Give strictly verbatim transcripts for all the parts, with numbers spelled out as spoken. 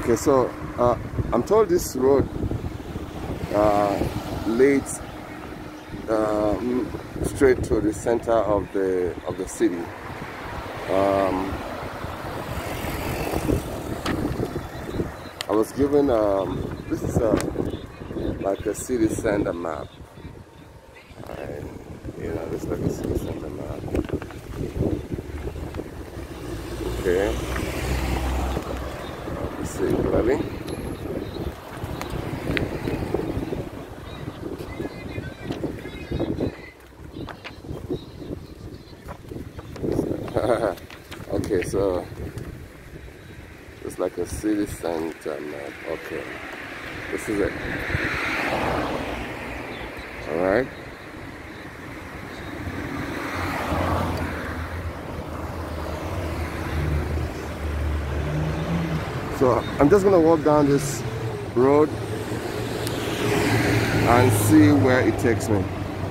Okay, so uh, I'm told this road uh, leads um, straight to the center of the of the city. Um, I was given um, this is a like a city center map, and you know, this is like a city center map. Okay, let's see clearly. Okay, so it's like a city center map. Okay, this is it. All right. So I'm just gonna walk down this road and see where it takes me.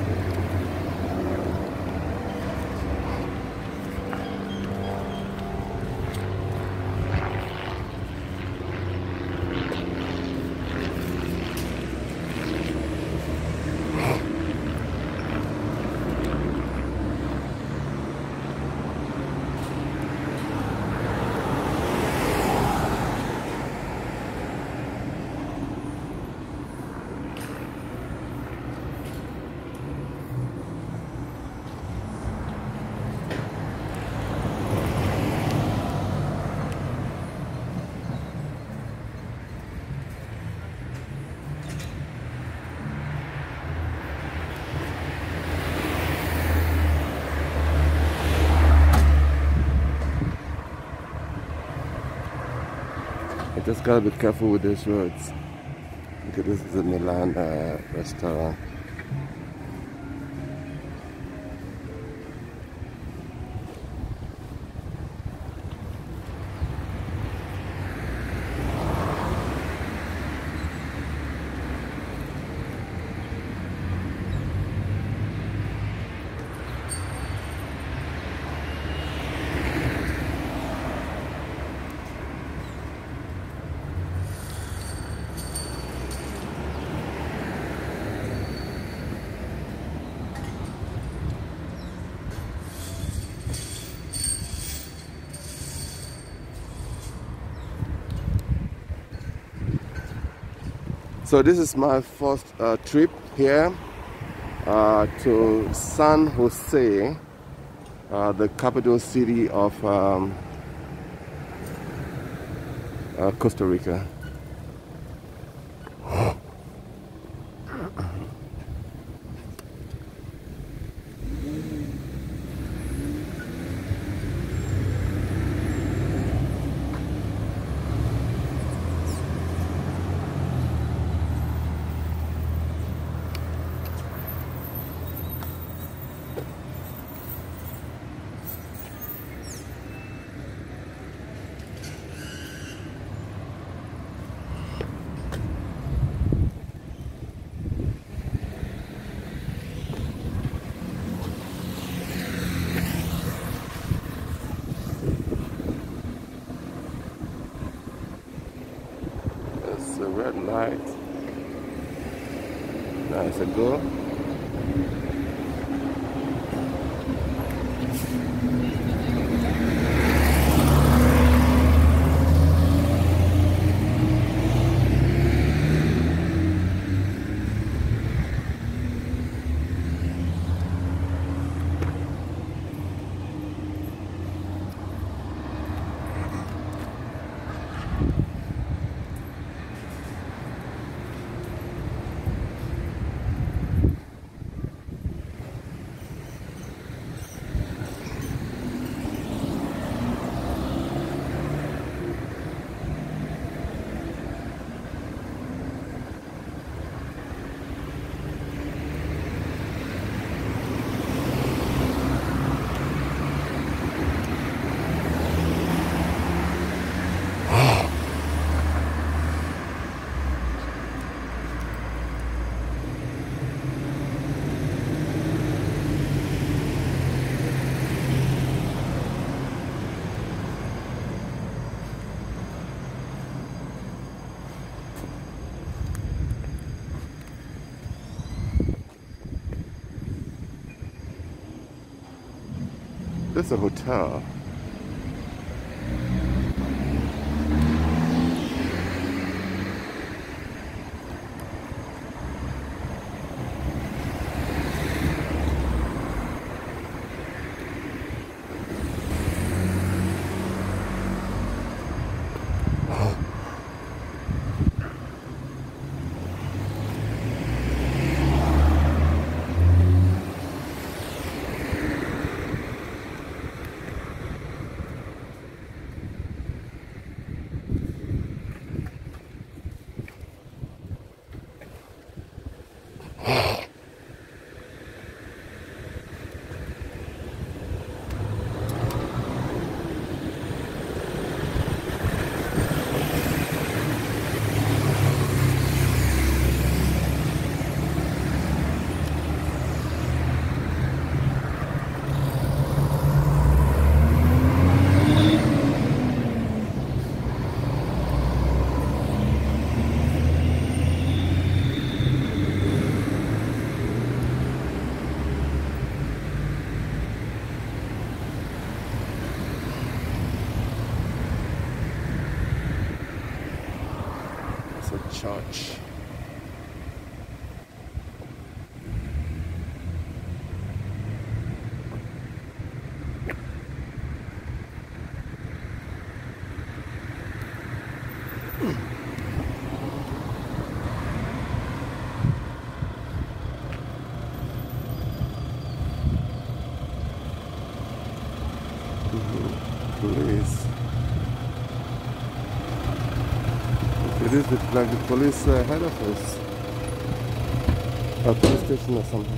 I just gotta be careful with these roads. Okay, this is a Milan uh, restaurant. So this is my first uh, trip here uh, to San Jose, uh, the capital city of um, uh, Costa Rica. The red light. Nice a go. That's a hotel. Church. Police. It is the, like the police uh, head office, a police station or something.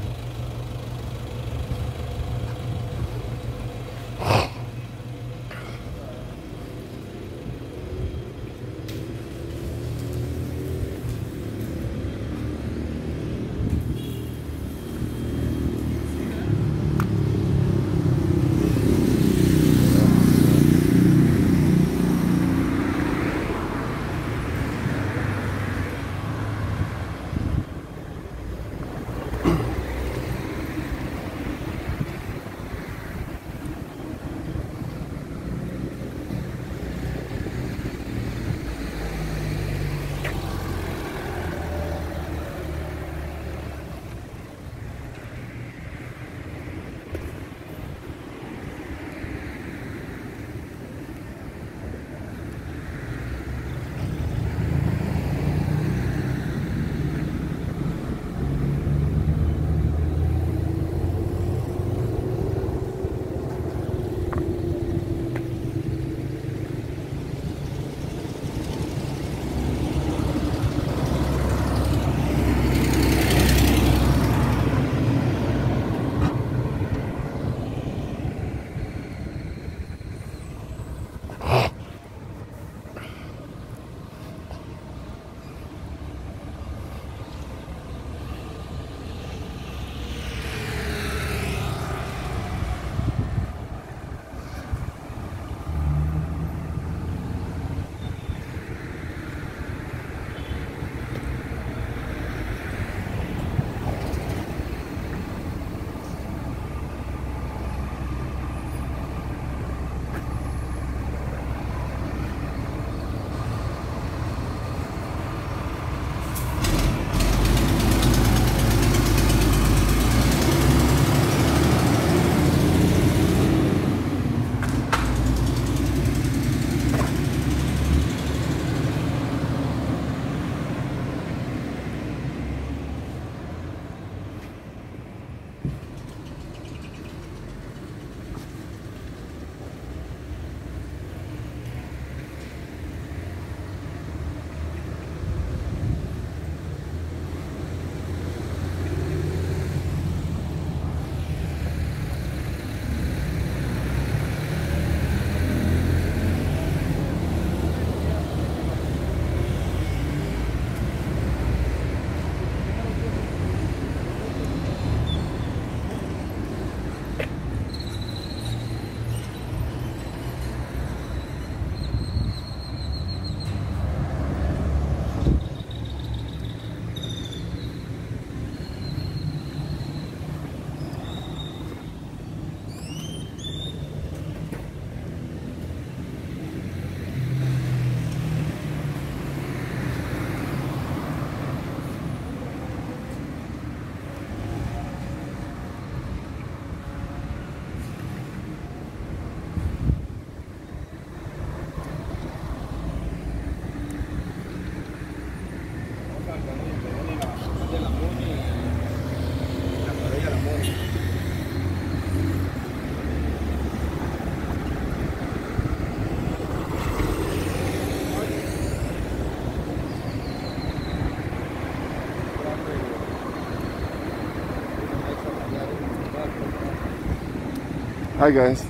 Hi guys.